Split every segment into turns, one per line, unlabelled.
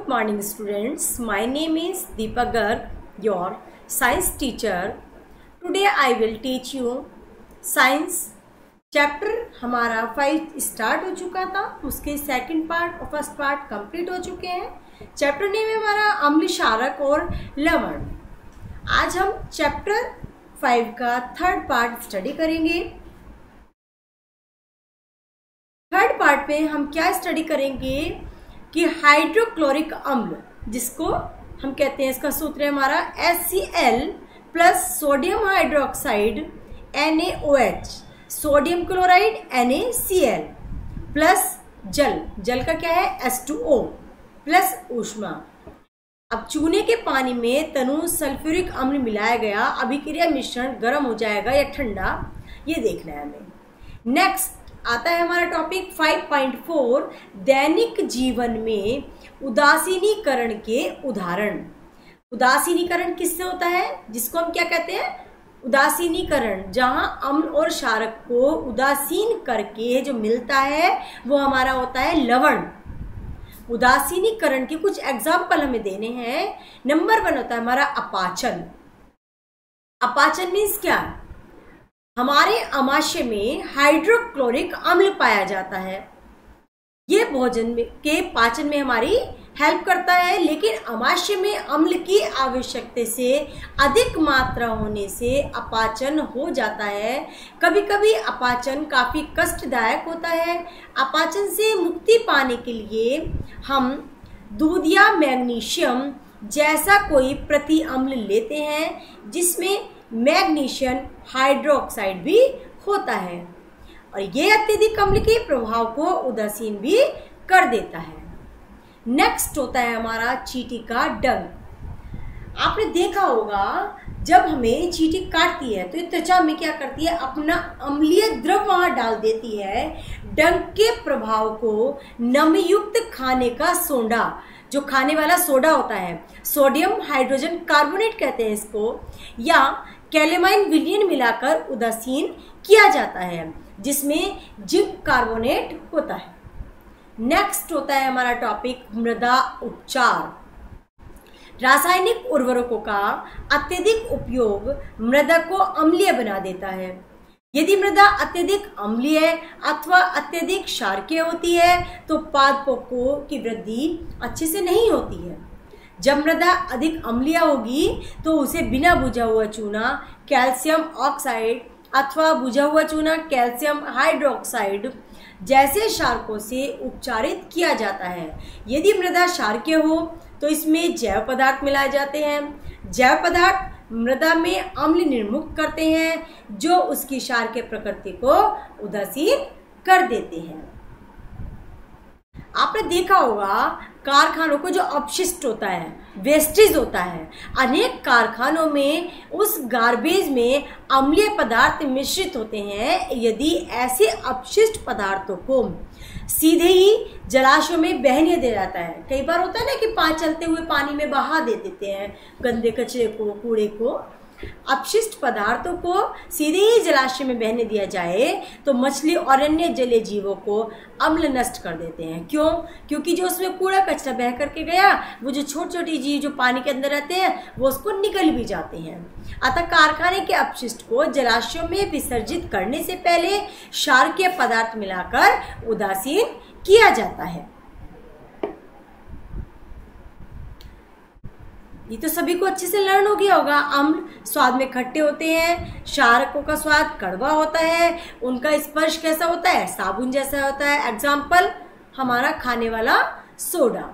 Good morning students. My name is Deepa Garg, your science teacher. Today I will teach you science chapter हमारा 5 start हो चुका था, उसके second part और first part complete हो चुके हैं। चैप्टर नेम है हमारा अम्ल क्षारक और लवण। आज हम चैप्टर 5 का थर्ड पार्ट स्टडी करेंगे। थर्ड पार्ट में हम क्या स्टडी करेंगे कि हाइड्रोक्लोरिक अम्ल, जिसको हम कहते हैं, इसका सूत्र है हमारा HCl plus sodium hydroxide NaOH, sodium chloride NaCl plus जल का क्या है H2O प्लस ऊष्मा। अब चूने के पानी में तनु सल्फ्यूरिक अम्ल मिलाया गया, अभिक्रिया मिश्रण गर्म हो जाएगा या ठंडा, ये देखना है हमें। नेक्स्ट आता है हमारा टॉपिक 5.4 दैनिक जीवन में उदासीनीकरण के उदाहरण। उदासीनीकरण किससे होता है, जिसको हम क्या कहते हैं, उदासीनीकरण, जहां अम्ल और क्षारक को उदासीन करके जो मिलता है वो हमारा होता है लवण। उदासीनीकरण के कुछ एग्जाम्पल हमें देने हैं। नंबर 1 होता है हमारा अपाचन। अपाचन मीन्स क्या, हमारे अमाशय में हाइड्रोक्लोरिक अम्ल पाया जाता है। ये भोजन के पाचन में हमारी हेल्प करता है, लेकिन अमाशय में अम्ल की आवश्यकता से अधिक मात्रा होने से अपाचन हो जाता है। कभी कभी अपाचन काफ़ी कष्टदायक होता है। अपाचन से मुक्ति पाने के लिए हम दूध या मैग्नीशियम जैसा कोई प्रति अम्ल लेते हैं, जिसमें मैग्नीशियम हाइड्रोक्साइड भी होता है, और ये अत्यधिक अम्ल के प्रभाव को उदासीन भी कर देता है। नेक्स्ट होता है हमारा चींटी का डंक। आपने देखा होगा जब हमें चींटी काटती है तो ये त्वचा में क्या करती है, अपना अम्लीय द्रव वहां डाल देती है। डंक के प्रभाव को नमयुक्त खाने का सोडा, जो खाने वाला सोडा होता है, सोडियम हाइड्रोजन कार्बोनेट कहते हैं इसको, या कैलेमाइन विलयन मिलाकर उदासीन किया जाता है, जिसमें जिंक कार्बोनेट होता है। नेक्स्ट होता है हमारा टॉपिक मृदा उपचार। रासायनिक उर्वरकों का अत्यधिक उपयोग मृदा को अम्लीय बना देता है। यदि मृदा अत्यधिक अम्लीय अथवा अत्यधिक क्षारकीय होती है तो पादपों की वृद्धि अच्छे से नहीं होती है। जब मृदा अधिक अम्लीय होगी तो उसे बिना बुझा हुआ चूना कैल्शियम ऑक्साइड अथवा बुझा हुआ चूना कैल्शियम हाइड्रोक्साइड जैसे क्षारकों से उपचारित किया जाता है। यदि मृदा क्षारकीय हो तो इसमें जैव पदार्थ मिलाए जाते हैं। जैव पदार्थ मृदा में अम्ल निर्मुक्त करते हैं, जो उसकी क्षारकीय प्रकृति को उदासीन कर देते हैं। आपने देखा होगा कारखानों को जो अपशिष्ट होता है, वेस्टेज होता है, अनेक कारखानों में उस गार्बेज में अम्लीय पदार्थ मिश्रित होते हैं। यदि ऐसे अपशिष्ट पदार्थों को सीधे ही जलाशयों में बहने दे जाता है, कई बार होता है ना कि चलते हुए पानी में बहा दे देते हैं गंदे कचरे को, कूड़े को, अपशिष्ट पदार्थों को सीधे ही जलाशय में बहने दिया जाए तो मछली और अन्य जलीय जीवों को अम्ल नष्ट कर देते हैं। क्यों? क्योंकि जो उसमें कूड़ा कचरा बह करके गया, वो जो छोटी छोटी जीव जो पानी के अंदर रहते हैं वो उसको निकल भी जाते हैं। अतः कारखाने के अपशिष्ट को जलाशयों में विसर्जित करने से पहले क्षारकीय पदार्थ मिलाकर उदासीन किया जाता है। ये तो सभी को अच्छे से लर्न हो गया होगा। अम्ल स्वाद में खट्टे होते हैं, क्षारकों का स्वाद कड़वा होता है, उनका स्पर्श कैसा होता है, साबुन जैसा होता है। एग्जाम्पल हमारा खाने वाला सोडा।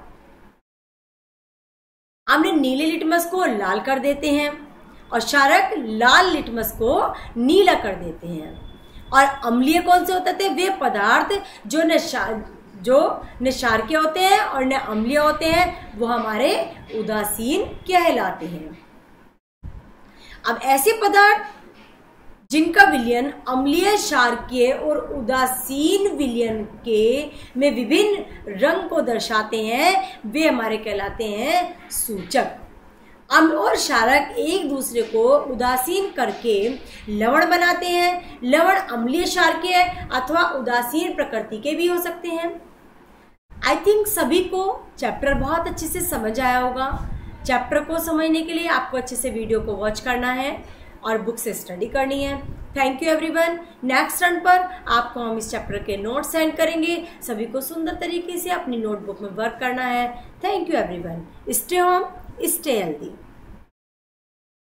अम्ल नीले लिटमस को लाल कर देते हैं और क्षारक लाल लिटमस को नीला कर देते हैं। और अम्लीय कौन से होते थे, वे पदार्थ जो न क्षारकीय होते हैं और न अम्लीय होते हैं, वो हमारे उदासीन कहलाते हैं। अब ऐसे पदार्थ जिनका विलयन अम्लीय, क्षारकीय और उदासीन विलयन के में विभिन्न रंग को दर्शाते हैं, वे हमारे कहलाते हैं सूचक। अम्ल और क्षारक एक दूसरे को उदासीन करके लवण बनाते हैं। लवण अम्लीय, क्षारकीय अथवा उदासीन प्रकृति के भी हो सकते हैं। आई थिंक सभी को चैप्टर बहुत अच्छे से समझ आया होगा। चैप्टर को समझने के लिए आपको अच्छे से वीडियो को वॉच करना है और बुक से स्टडी करनी है। Thank you everyone. Next turn पर आपको हम इस चैप्टर के नोट सेंड करेंगे। सभी को सुंदर तरीके से अपनी नोटबुक में वर्क करना है। Thank you everyone. Stay home, stay healthy.